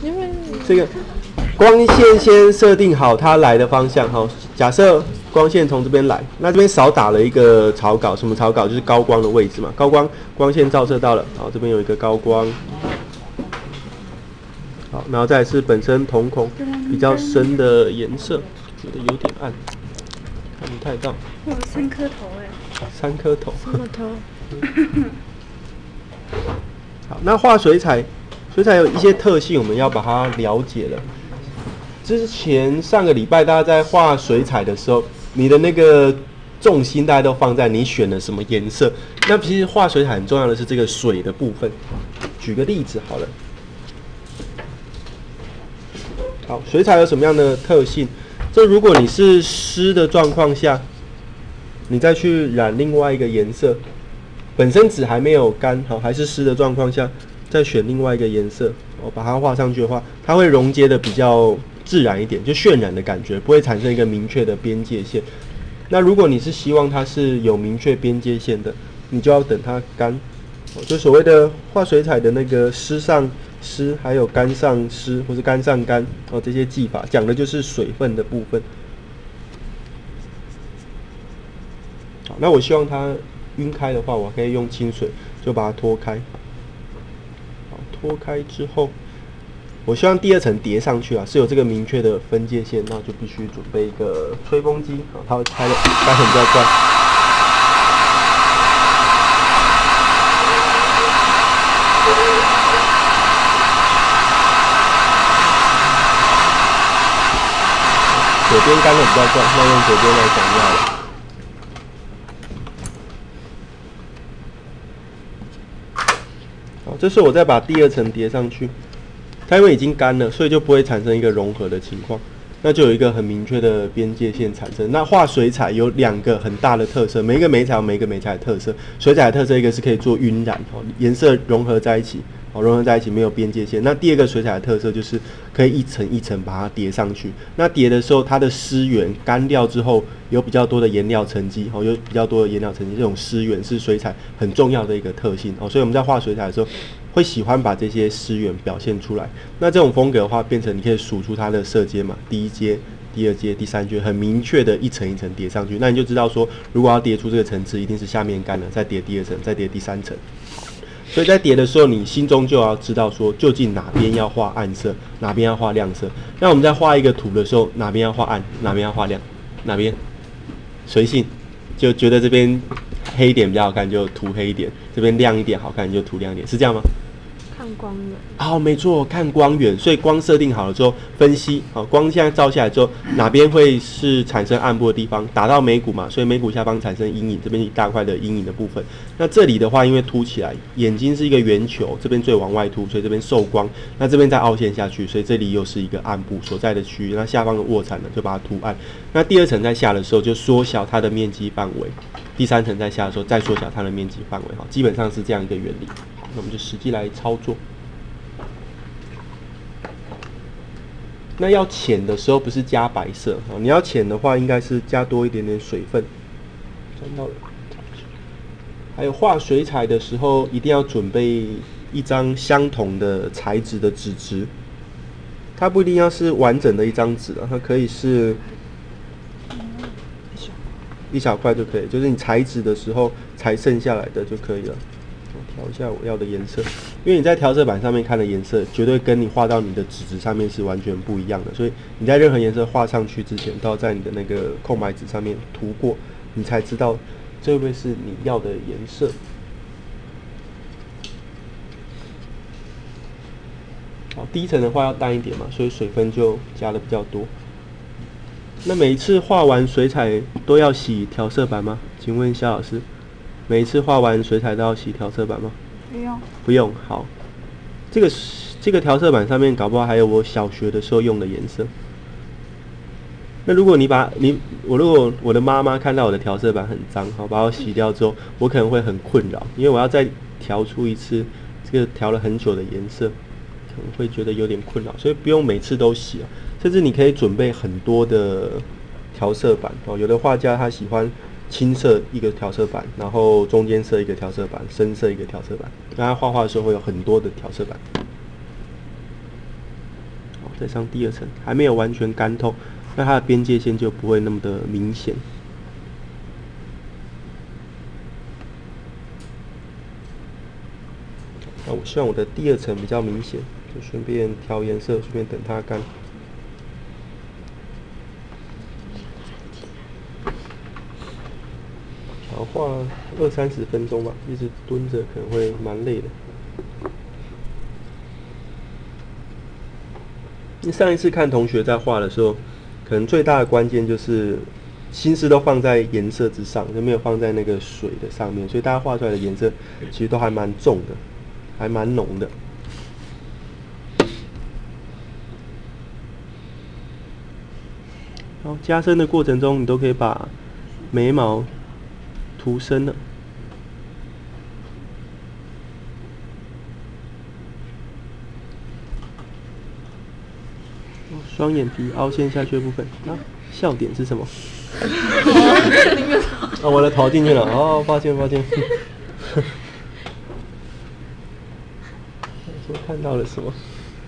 这个光线先设定好它来的方向，好，假设光线从这边来，那这边少打了一个草稿，什么草稿？就是高光的位置嘛，高光光线照射到了，好，这边有一个高光，好，然后再来是本身瞳孔比较深的颜色，觉得有点暗，看不太到。 有3颗头哎。 3颗头。 什么头？ 好，那画水彩，水彩有一些特性，我们要把它了解了。之前上个礼拜大家在画水彩的时候，你的那个重心大家都放在你选了什么颜色。那其实画水彩很重要的是这个水的部分。举个例子好了。好，水彩有什么样的特性？这如果你是湿的状况下，你再去染另外一个颜色，本身纸还没有干，好，还是湿的状况下，再选另外一个颜色，把它画上去的话，它会溶解的比较自然一点，就渲染的感觉，不会产生一个明确的边界线。那如果你是希望它是有明确边界线的，你就要等它干，就所谓的画水彩的那个湿上湿，还有干上湿或是干上干，这些技法讲的就是水分的部分。好，那我希望它晕开的话，我可以用清水就把它拖开。好，拖开之后，我希望第2层叠上去啊，是有这个明确的分界线，那就必须准备一个吹风机，它会开很比较快。左边干的比较快，那用左边来想要了。好，这时候我再把第2层叠上去。它因为已经干了，所以就不会产生一个融合的情况，那就有一个很明确的边界线产生。那画水彩有2个很大的特色，每一个媒材有每一个媒材的特色。水彩的特色一个是可以做晕染，颜色融合在一起，融合在一起没有边界线。那第2个水彩的特色就是可以一层一层把它叠上去。那叠的时候，它的湿源干掉之后，有比较多的颜料沉积，有比较多的颜料沉积，这种湿源是水彩很重要的一个特性。所以我们在画水彩的时候，会喜欢把这些湿源表现出来。那这种风格的话，变成你可以数出它的色阶嘛，第1阶、第2阶、第3阶，很明确的一层一层叠上去。那你就知道说，如果要叠出这个层次，一定是下面干了，再叠第2层，再叠第3层。所以在叠的时候，你心中就要知道说，究竟哪边要画暗色，哪边要画亮色。那我们在画一个图的时候，哪边要画暗，哪边要画亮，哪边随性，就觉得这边黑一点比较好看，就涂黑一点；这边亮一点好看，就涂亮一点，是这样吗？ 看光源。 好，没错，看光源。所以光设定好了之后，分析，好，光现在照下来之后，哪边会是产生暗部的地方，打到眉骨嘛，所以眉骨下方产生阴影，这边一大块的阴影的部分。那这里的话，因为凸起来，眼睛是一个圆球，这边最往外凸，所以这边受光。那这边再凹陷下去，所以这里又是一个暗部所在的区域。那下方的卧蚕呢，就把它涂暗。那第2层在下的时候，就缩小它的面积范围；第3层在下的时候，再缩小它的面积范围。好，基本上是这样一个原理。那我们就实际来操作。那要浅的时候不是加白色，你要浅的话应该是加多一点点水分。沾到了。还有画水彩的时候，一定要准备一张相同的材质的纸质。它不一定要是完整的一张纸，它可以是一小块就可以，就是你裁纸的时候裁剩下来的就可以了。我调一下我要的颜色，因为你在调色板上面看的颜色，绝对跟你画到你的纸质上面是完全不一样的，所以你在任何颜色画上去之前，都要在你的那个空白纸上面涂过，你才知道这会不会是你要的颜色。好，第1层的话要淡一点嘛，所以水分就加的比较多。那每一次画完水彩都要洗调色板吗？请问夏老师，每一次画完水彩都要洗调色板吗？ 不用。 不用。好，这个调色板上面搞不好还有我小学的时候用的颜色。那如果如果我的妈妈看到我的调色板很脏，好，把我洗掉之后，我可能会很困扰，因为我要再调出一次这个调了很久的颜色，可能会觉得有点困扰，所以不用每次都洗啊。甚至你可以准备很多的调色板哦，有的画家他喜欢青色一个调色板，然后中间色一个调色板，深色一个调色板，那他画画的时候会有很多的调色板。 好，再上第二层，还没有完全干透，那它的边界线就不会那么的明显。那我希望我的第二层比较明显，就顺便调颜色，顺便等它干。好，画20-30分钟吧，一直蹲着可能会蛮累的。上一次看同学在画的时候，可能最大的关键就是心思都放在颜色之上，就没有放在那个水的上面，所以大家画出来的颜色其实都还蛮重的，还蛮浓的。好，加深的过程中，你都可以把眉毛涂深了。双眼皮凹陷下去的部分，那笑点是什么？我的头进去了，哦，抱歉。说看到了什么？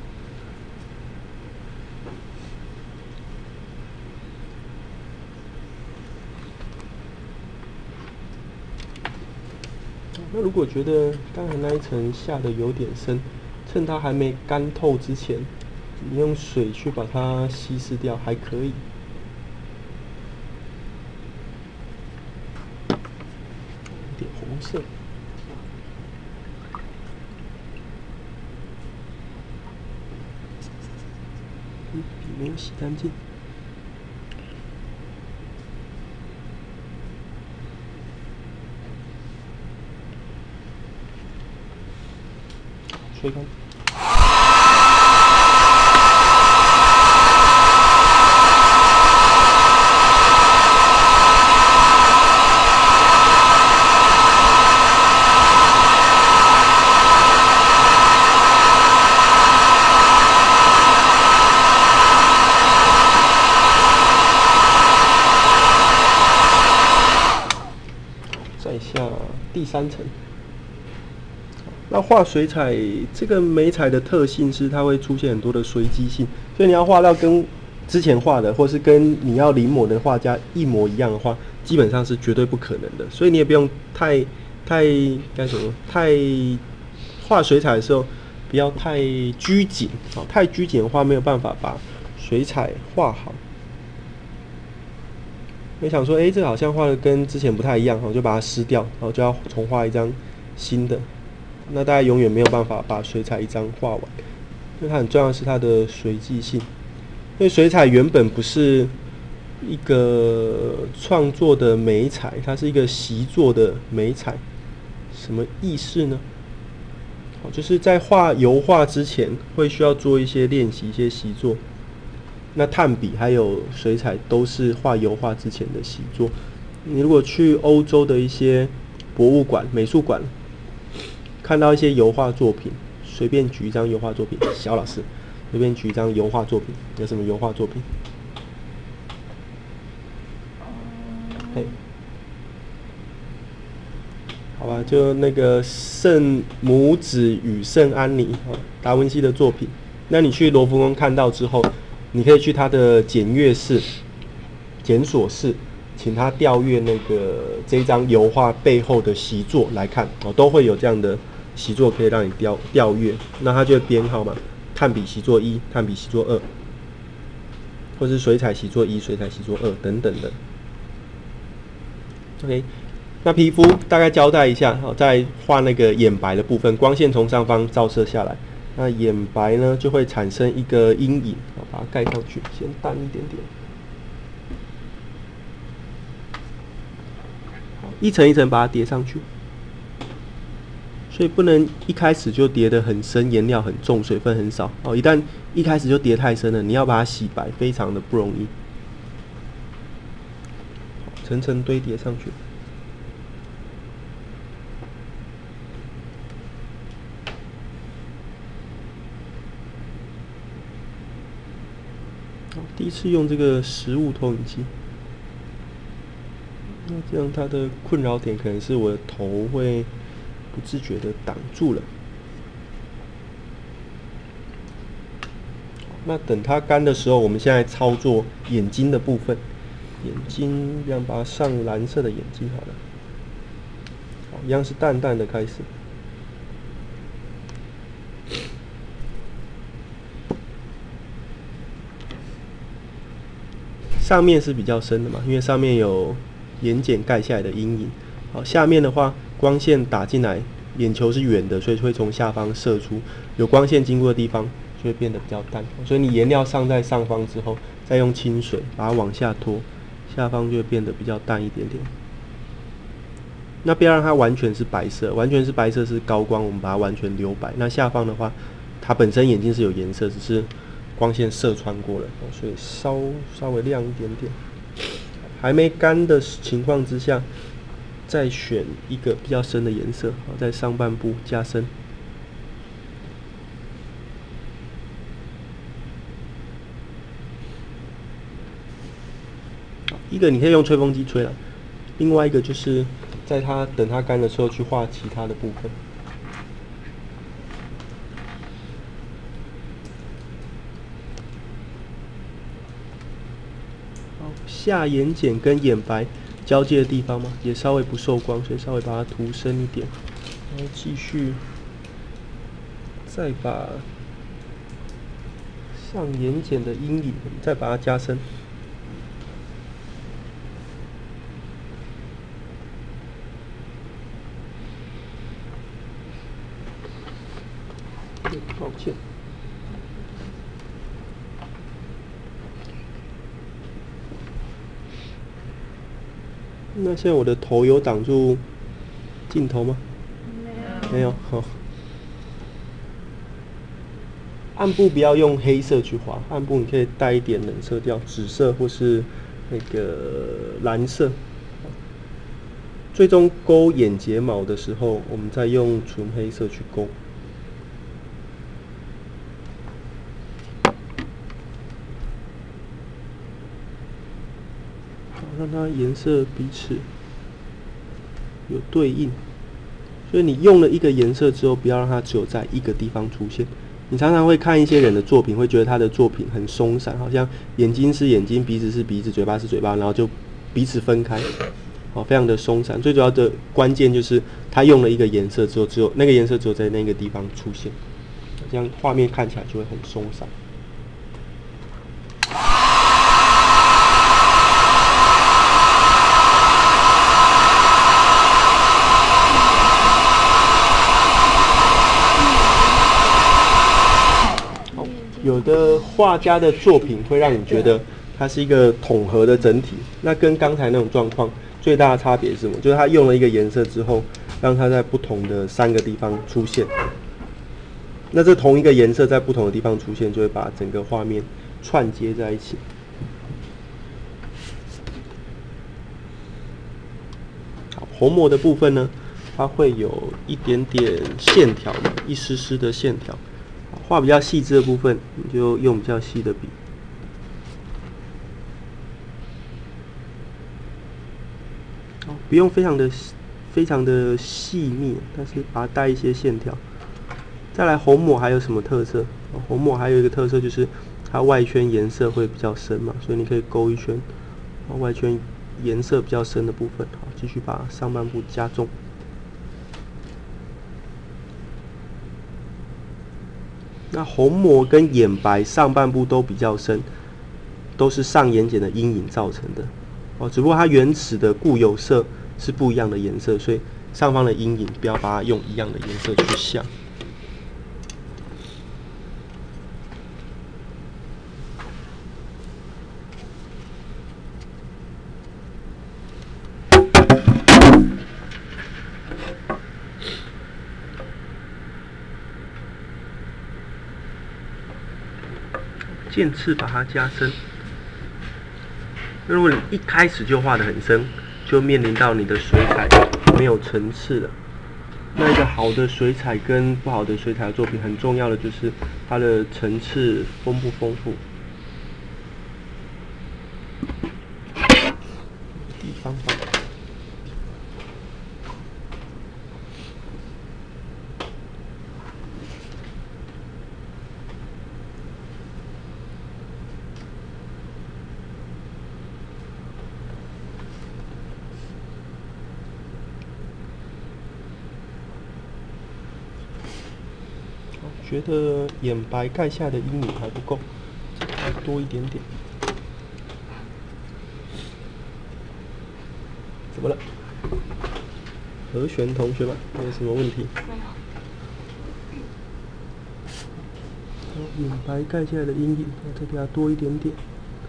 那如果觉得刚才那一层下的有点深，趁它还没干透之前，你用水去把它稀释掉，还可以。一点红色。笔没有洗干净。吹干。再下第3层。那画水彩这个媒材的特性是它会出现很多的随机性，所以你要画到跟之前画的，或是跟你要临摹的画家一模一样的话，基本上是绝对不可能的。所以你也不用太画水彩的时候不要太拘谨，太拘谨的话没有办法把水彩画好。我想说，这个好像画的跟之前不太一样，我就把它撕掉，然后就要重画一张新的。那大家永远没有办法把水彩一张画完，因为它很重要的是它的随机性。因为水彩原本不是一个创作的媒材，它是一个习作的媒材。什么意思呢？就是在画油画之前，会需要做一些练习、一些习作。那炭笔还有水彩都是画油画之前的习作。你如果去欧洲的一些博物馆、美术馆，看到一些油画作品，随便举一张油画作品，小老师随便举一张油画作品，有什么油画作品？好吧，就那个圣母子与圣安妮，达文西的作品。那你去罗浮宫看到之后，你可以去他的检阅室、检索室，请他调阅这张油画背后的习作来看，都会有这样的习作可以让你调阅。那它就会编号嘛，炭笔习作1、炭笔习作2，或是水彩习作1、水彩习作2等等的。OK。那皮肤大概交代一下，再画那个眼白的部分，光线从上方照射下来，那眼白呢就会产生一个阴影，把它盖上去，先淡一点点，一层一层把它叠上去，所以不能一开始就叠得很深，颜料很重，水分很少一旦一开始就叠太深了，你要把它洗白，非常的不容易，层层堆叠上去。第一次用这个实物投影机，那这样它的困扰点可能是我的头会不自觉的挡住了。 那等它干的时候，我们现在操作眼睛的部分，眼睛这样把它上蓝色的眼睛好了，好，一样是淡淡的开始。上面是比较深的嘛，因为上面有眼睑盖下来的阴影。好，下面的话光线打进来，眼球是圆的，所以会从下方射出，有光线经过的地方就会变得比较淡。所以你颜料上在上方之后，再用清水把它往下拖，下方就会变得比较淡一点点。那不要让它完全是白色，完全是白色是高光，我们把它完全留白。那下方的话，它本身眼睛是有颜色，只是光线射穿过了，所以稍微亮一点点。还没干的情况之下，再选一个比较深的颜色，好，在上半部加深。一个你可以用吹风机吹了，另外一个就是在等它干的时候去画其他的部分。好，下眼睑跟眼白交界的地方嘛，也稍微不受光，所以稍微把它涂深一点，然后继续再把上眼睑的阴影再把它加深。抱歉。那现在我的头有挡住镜头吗？没有。好。暗部不要用黑色去画，暗部你可以带一点冷色调，紫色或是那个蓝色。最终勾眼睫毛的时候，我们再用纯黑色去勾。让它颜色彼此有对应，所以你用了一个颜色之后，不要让它只有在一个地方出现。你常常会看一些人的作品，会觉得他的作品很松散，好像眼睛是眼睛，鼻子是鼻子，嘴巴是嘴巴，然后就彼此分开，好，非常的松散。最主要的关键就是他用了一个颜色之后，只有那个颜色只有在那个地方出现，这样画面看起来就会很松散。有的画家的作品会让你觉得它是一个统合的整体，那跟刚才那种状况最大的差别是什么？就是他用了一个颜色之后，让它在不同的3个地方出现。那这同一个颜色在不同的地方出现，就会把整个画面串接在一起。好，虹膜的部分呢，它会有一点点线条，一丝丝的线条。画比较细致的部分，你就用比较细的笔。不用非常的细密，但是把它带一些线条。再来虹膜还有什么特色？虹膜还有一个特色就是它外圈颜色会比较深嘛，所以你可以勾一圈，外圈颜色比较深的部分，好，继续把上半部加重。那虹膜跟眼白上半部都比较深，都是上眼睑的阴影造成的。只不过它原始的固有色是不一样的颜色，所以上方的阴影不要把它用一样的颜色去下。渐次把它加深。那如果你一开始就画得很深，就面临到你的水彩没有层次了。那一个好的水彩跟不好的水彩的作品，很重要的就是它的层次丰不丰富。地方法。 觉得眼白盖下的阴影还不够，这个还多一点点。怎么了？何璇同学吗？有什么问题？眼白盖下来的阴影，再给它多一点点。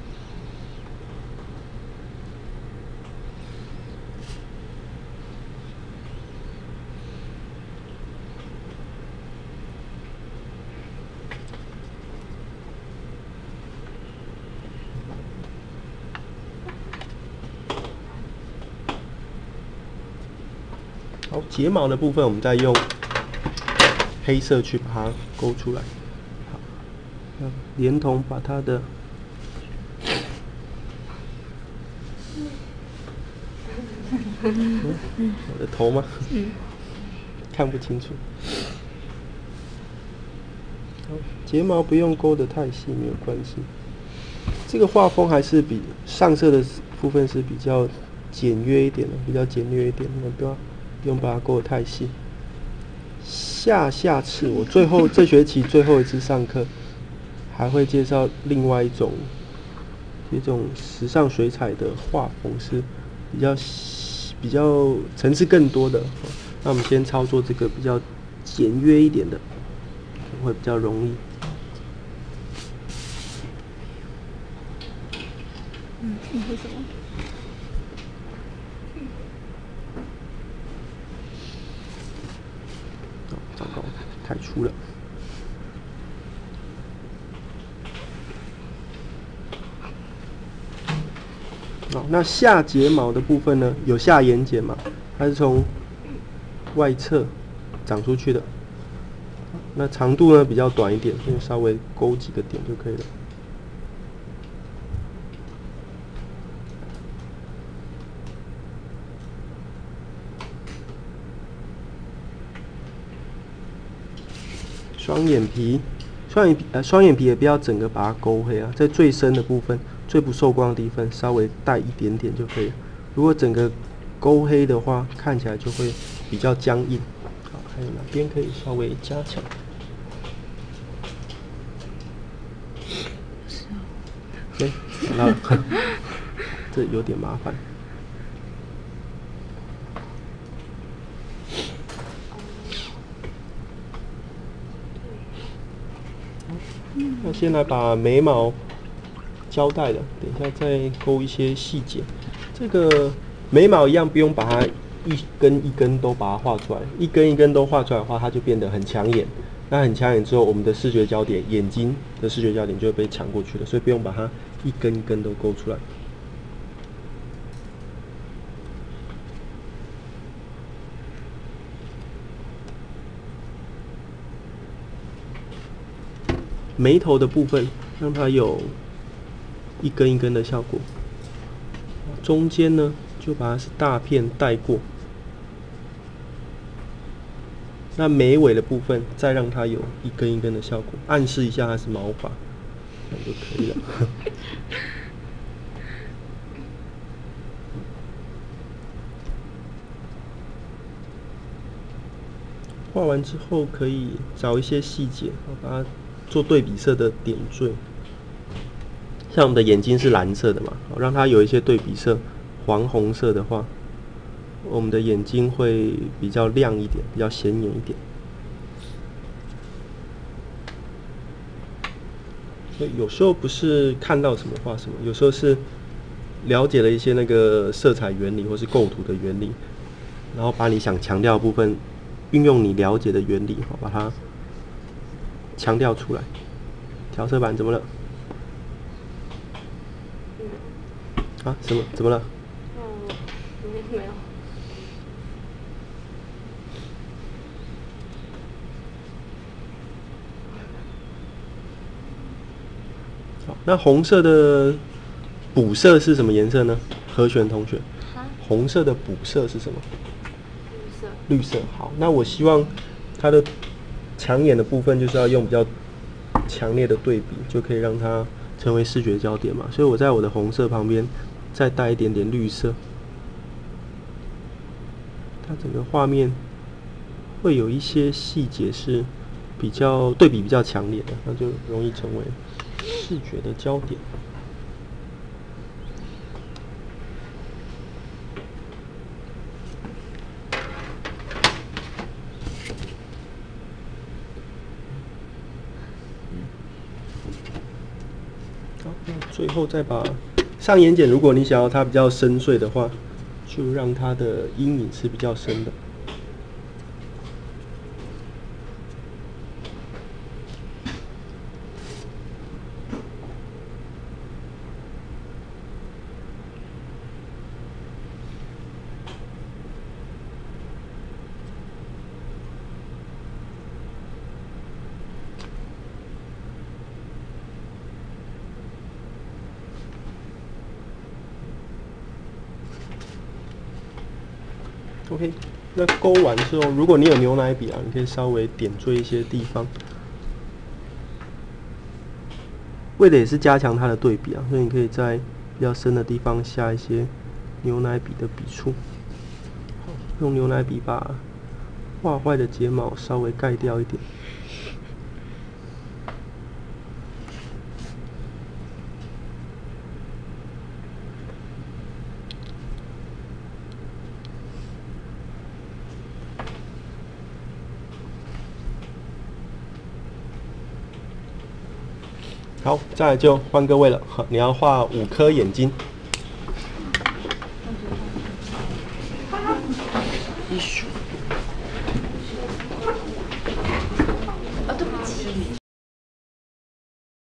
好，睫毛的部分我们再用黑色去把它勾出来。好，那连同把它的我的头吗？看不清楚。好，睫毛不用勾得太细，没有关系。这个画风还是比上色的部分是比较简约一点的，比较简略一点，你们不用把它勾得太细。下次我最后这学期最后一次上课，还会介绍另外一种时尚水彩的画风，是比较层次更多的。那我们先操作这个比较简约一点的，会比较容易。 是什么？ 糟糕，太粗了。好，那下睫毛的部分呢？有下眼睑嘛？它是从外侧长出去的。那长度呢比较短一点，就稍微勾几个点就可以了。双眼皮也不要整个把它勾黑啊，在最深的部分、最不受光的地方稍微带一点点就可以了。如果整个勾黑的话，看起来就会比较僵硬。好，还有哪边可以稍微加强？对，想到了，这有点麻烦。那先来把眉毛交代的，等一下再勾一些细节。这个眉毛一样不用把它一根一根都把它画出来，一根一根都画出来的话，它就变得很抢眼。那很抢眼之后，我们的视觉焦点，眼睛的视觉焦点就会被抢过去了，所以不用把它一根一根都勾出来。眉头的部分让它有一根一根的效果，中间呢就把它是大片带过，那眉尾的部分再让它有一根一根的效果，暗示一下它是毛发，这样就可以了。画完之后可以找一些细节，把它做对比色的点缀。像我们的眼睛是蓝色的嘛，让它有一些对比色，黄红色的话，我们的眼睛会比较亮一点，比较显眼一点。所以有时候不是看到什么画什么，有时候是了解了一些那个色彩原理或是构图的原理，然后把你想强调的部分，运用你了解的原理，把它强调出来。调色板怎么了？啊？什么？怎么了？ 没有。 好，那红色的补色是什么颜色呢？何璇同学，红色的补色是什么？ 绿色。 绿色。好，那我希望它的抢眼的部分就是要用比较强烈的对比，就可以让它成为视觉焦点嘛。所以我在我的红色旁边再带一点点绿色，它整个画面会有一些细节是比较对比比较强烈的，那就容易成为视觉的焦点。好，那最后再把上眼睑，如果你想要它比较深邃的话，就让它的阴影是比较深的。OK， 那勾完之后，如果你有牛奶笔啊，你可以稍微点缀一些地方，为的也是加强它的对比啊，所以你可以在比较深的地方下一些牛奶笔的笔触，用牛奶笔把画坏的睫毛稍微盖掉一点。好，再来就换各位了。好，你要画5颗眼睛。